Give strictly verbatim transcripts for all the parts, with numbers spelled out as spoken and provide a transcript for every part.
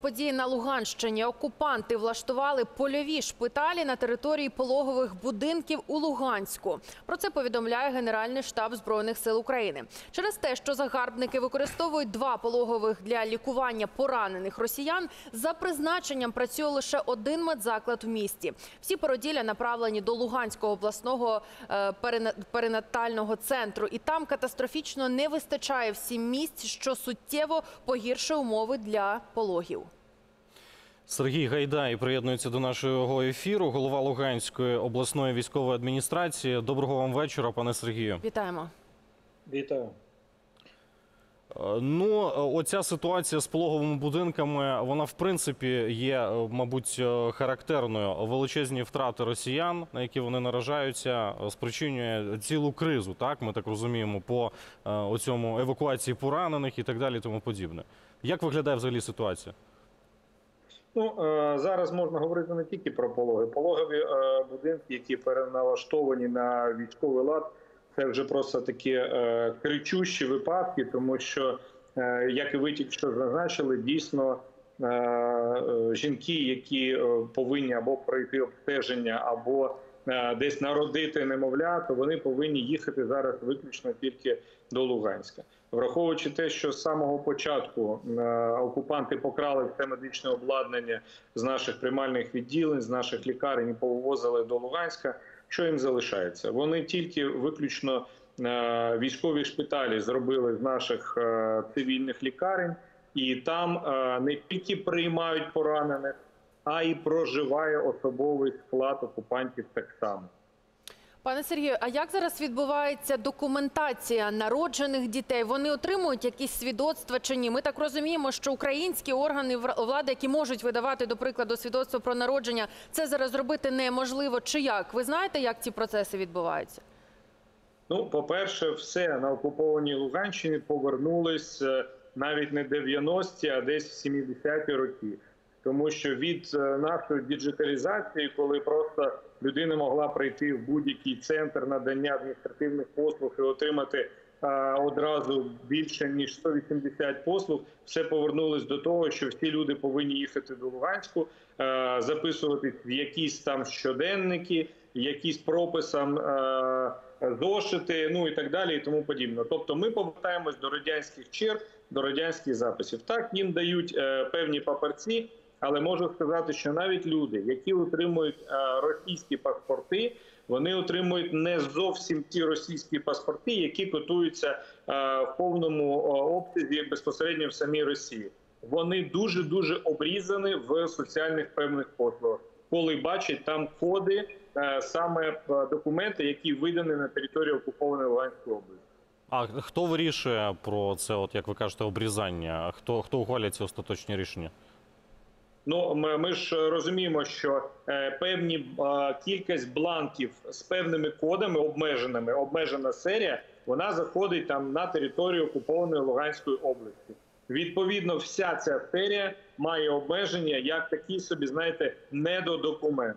події на Луганщині. Окупанти влаштували польові шпиталі на території пологових будинків у Луганську. Про це повідомляє Генеральний штаб Збройних сил України. Через те, що загарбники використовують два пологових для лікування поранених росіян, за призначенням працює лише один медзаклад в місті. Всі породілля направлені до Луганського обласного перинатального центру. І там катастрофічно не вистачає всім місць, що суттєво погіршує умови для пологів. Сергій Гайдай приєднується до нашого ефіру, голова Луганської обласної військової адміністрації. Доброго вам вечора, пане Сергію. Вітаємо. Вітаю. Ну, оця ситуація з пологовими будинками, вона в принципі є, мабуть, характерною. Величезні втрати росіян, на які вони наражаються, спричинює цілу кризу, так, ми так розуміємо, по оцьому евакуації поранених і так далі, тому подібне. Як виглядає взагалі ситуація? Ну, зараз можна говорити не тільки про пологи. Пологові будинки, які переналаштовані на військовий лад, це вже просто такі е, кричущі випадки, тому що, е, як і ви тільки що зазначили, дійсно е, е, жінки, які е, повинні або пройти обстеження, або е, десь народити немовля, то вони повинні їхати зараз виключно тільки до Луганська. Враховуючи те, що з самого початку е, окупанти покрали все медичне обладнання з наших приймальних відділень, з наших лікарень і повозили до Луганська, що їм залишається? Вони тільки виключно е, військові шпиталі зробили з наших е, цивільних лікарень, і там е, не тільки приймають поранених, а й проживає особовий склад окупантів так само. Пане Сергію, а як зараз відбувається документація народжених дітей? Вони отримують якісь свідоцтва чи ні? Ми так розуміємо, що українські органи влади, які можуть видавати, до прикладу, свідоцтво про народження, це зараз зробити неможливо. Чи як? Ви знаєте, як ці процеси відбуваються? Ну, по-перше, все на окупованій Луганщині повернулись навіть не дев'яності, а десь в сімдесяті роки. Тому що від нашої діджиталізації, коли просто людина могла прийти в будь-який центр надання адміністративних послуг і отримати а, одразу більше, ніж сто вісімдесят послуг, все повернулось до того, що всі люди повинні їхати до Луганську, а, записуватись в якісь там щоденники, якісь прописам а, зошити, ну і так далі, і тому подібне. Тобто ми повертаємось до радянських черг, до радянських записів. Так, їм дають а, певні папірці, але можу сказати, що навіть люди, які отримують російські паспорти, вони отримують не зовсім ті російські паспорти, які котуються в повному обсязі безпосередньо в самій Росії. Вони дуже-дуже обрізані в соціальних певних послугах, коли бачать там коди, саме документи, які видані на території окупованої Луганської області. А хто вирішує про це, от як ви кажете, обрізання? Хто, хто ухвалює ці остаточні рішення? Ну, ми, ми ж розуміємо, що е, певні е, кількість бланків з певними кодами обмеженими, обмежена серія, вона заходить там на територію окупованої Луганської області. Відповідно, вся ця серія має обмеження як такий собі, знаєте, недодокумент.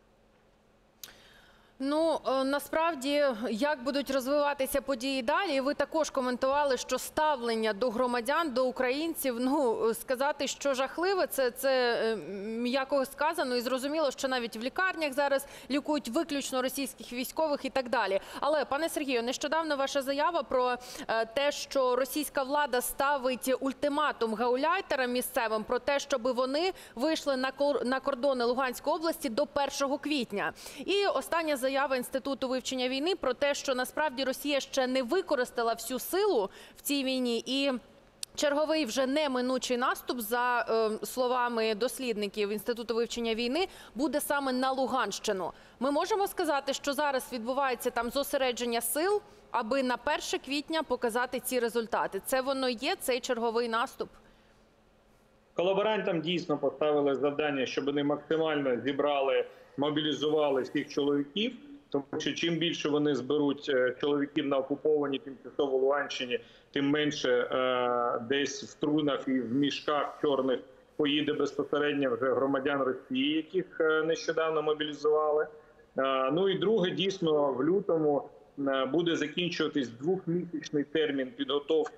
Ну, насправді, як будуть розвиватися події далі, ви також коментували, що ставлення до громадян, до українців, ну, сказати, що жахливе, це, це м'яко сказано, і зрозуміло, що навіть в лікарнях зараз лікують виключно російських військових і так далі. Але, пане Сергію, нещодавно ваша заява про те, що російська влада ставить ультиматум гауляйтерам місцевим про те, щоб вони вийшли на кордони Луганської області до першого квітня. І остання заява Заява Інституту вивчення війни про те, що насправді Росія ще не використала всю силу в цій війні і черговий вже неминучий наступ, за е, словами дослідників Інституту вивчення війни, буде саме на Луганщину. Ми можемо сказати, що зараз відбувається там зосередження сил, аби на перше квітня показати ці результати. Це воно є, цей черговий наступ? Колаборантам дійсно поставили завдання, щоб вони максимально зібрали, мобілізували всіх чоловіків, тому що чим більше вони зберуть чоловіків на окупованій тимчасово Луганщині, тим менше е, десь в трунах і в мішках чорних поїде безпосередньо вже громадян Росії, яких нещодавно мобілізували. Е, ну і друге, дійсно, в лютому буде закінчуватись двохмісячний термін підготовки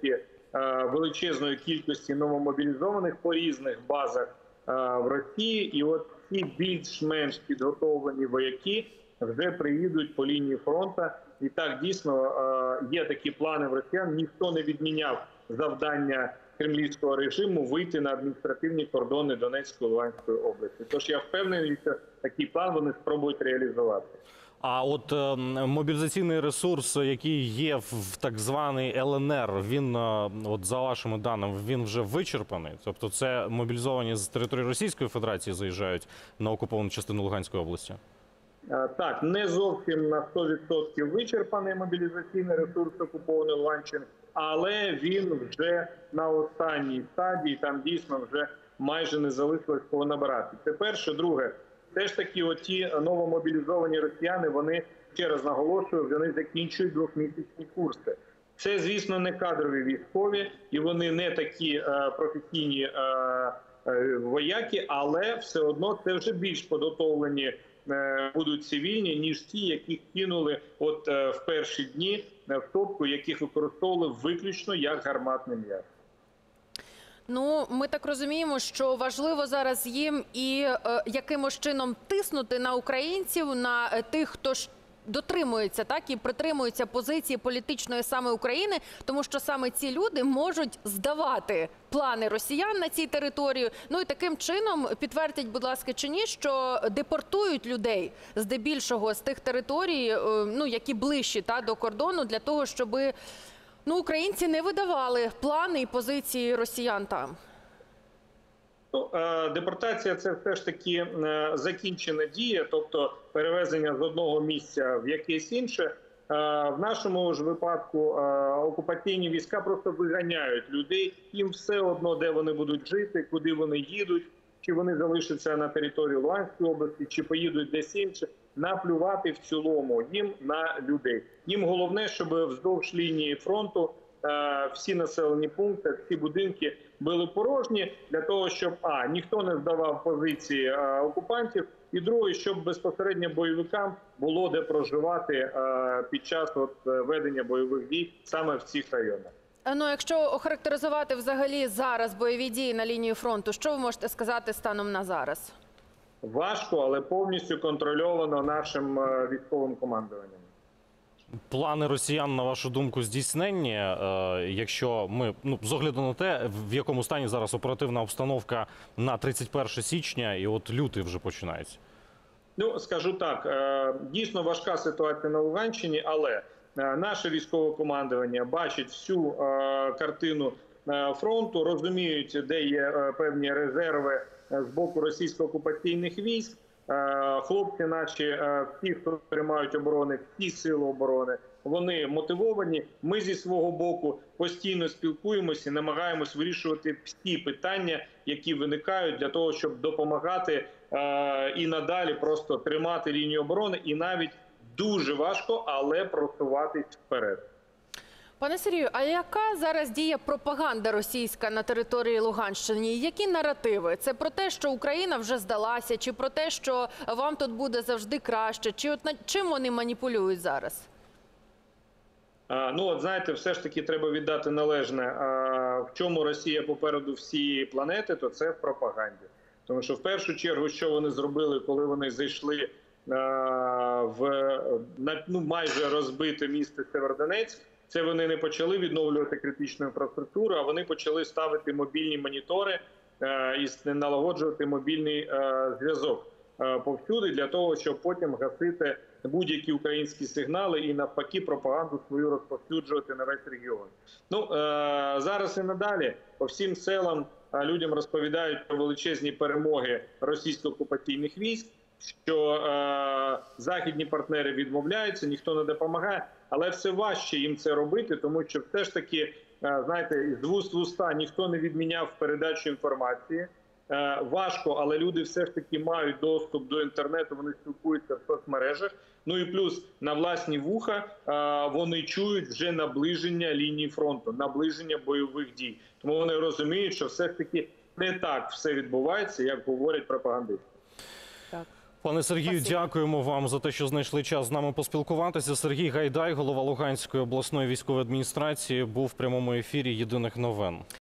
величезної кількості новомобілізованих по різних базах в Росії. І от ці більш-менш підготовлені вояки вже приїдуть по лінії фронту. І так, дійсно, є такі плани в росіян. Ніхто не відміняв завдання кремлівського режиму вийти на адміністративні кордони Донецької, Луганської області. Тож я впевнений, що такий план вони спробують реалізувати. А от е, мобілізаційний ресурс, який є в, в так званий Л Н Р, він, е, от за вашими даними, він вже вичерпаний? Тобто це мобілізовані з території Російської Федерації заїжджають на окуповану частину Луганської області? Так, не зовсім на сто відсотків вичерпаний мобілізаційний ресурс окупованої Луганщини, але він вже на останній стадії, там дійсно вже майже не залишилось кого набирати. Це перше. Друге, теж таки оті новомобілізовані росіяни, вони, ще раз наголошую, вони закінчують двохмісячні курси. Це, звісно, не кадрові військові, і вони не такі е, професійні е, е, вояки, але все одно це вже більш підготовлені е, будуть цивільні, ніж ті, яких кинули от е, в перші дні в топку, яких використовували виключно як гарматне м'ясо. Ну, ми так розуміємо, що важливо зараз їм і е, якимось чином тиснути на українців, на е, тих, хто ж дотримується, так, і притримується позиції політичної саме України, тому що саме ці люди можуть здавати плани росіян на цій території. Ну і таким чином, підтвердіть, будь ласка, чи ні, що депортують людей здебільшого з тих територій, е, ну, які ближчі та, до кордону, для того, щоби ну, українці не видавали плани і позиції росіян там. Ну, депортація – це все ж таки закінчена дія, тобто перевезення з одного місця в якесь інше. В нашому ж випадку окупаційні війська просто виганяють людей. Їм все одно, де вони будуть жити, куди вони їдуть, чи вони залишаться на території Луганської області, чи поїдуть десь інше. Наплювати в цілому їм на людей. Їм головне, щоб вздовж лінії фронту всі населені пункти, всі будинки були порожні, для того, щоб а, ніхто не здавав позиції а, окупантів, і друге, щоб безпосередньо бойовикам було де проживати а, під час от, ведення бойових дій саме в цих районах. Ну, якщо охарактеризувати взагалі зараз бойові дії на лінії фронту, що ви можете сказати станом на зараз? Важко, але повністю контрольовано нашим військовим командуванням. Плани росіян, на вашу думку, здійсненні, якщо ми, ну, з огляду на те, в якому стані зараз оперативна обстановка на тридцять перше січня, і от лютий вже починається? Ну, скажу так, дійсно важка ситуація на Луганщині, але наше військове командування бачить всю картину фронту, розуміють, де є певні резерви з боку російсько-окупаційних військ. Хлопці наші, всі, хто тримають оборони, всі сили оборони, вони мотивовані. Ми зі свого боку постійно спілкуємося, намагаємось вирішувати всі питання, які виникають, для того, щоб допомагати і надалі просто тримати лінію оборони, і навіть дуже важко, але просуватись вперед. Пане Сергію, а яка зараз діє пропаганда російська на території Луганщини? Які наративи? Це про те, що Україна вже здалася, чи про те, що вам тут буде завжди краще? Чи от чим вони маніпулюють зараз? А, ну, от знаєте, все ж таки треба віддати належне. А, в чому Росія попереду всієї планети, то це в пропаганді. Тому що в першу чергу, що вони зробили, коли вони зайшли а, в на, ну, майже розбите місто Сєвєродонецьк, це вони не почали відновлювати критичну інфраструктуру, а вони почали ставити мобільні монітори е, і налагоджувати мобільний е, зв'язок е, повсюди, для того, щоб потім гасити будь-які українські сигнали і навпаки пропаганду свою розповсюджувати на весь регіон. Ну, е, зараз і надалі по всім селам е, людям розповідають про величезні перемоги російсько-окупаційних військ, що е, західні партнери відмовляються, ніхто не допомагає, але все важче їм це робити, тому що все ж таки, е, знаєте, з вуст в уста ніхто не відміняв передачу інформації. Е, важко, але люди все ж таки мають доступ до інтернету, вони спілкуються в соцмережах. Ну і плюс на власні вуха е, вони чують вже наближення лінії фронту, наближення бойових дій. Тому вони розуміють, що все ж таки не так все відбувається, як говорять пропагандисти. Так. Пане Сергію, Спасибо. дякуємо вам за те, що знайшли час з нами поспілкуватися. Сергій Гайдай, голова Луганської обласної військової адміністрації, був в прямому ефірі «Єдиних новин».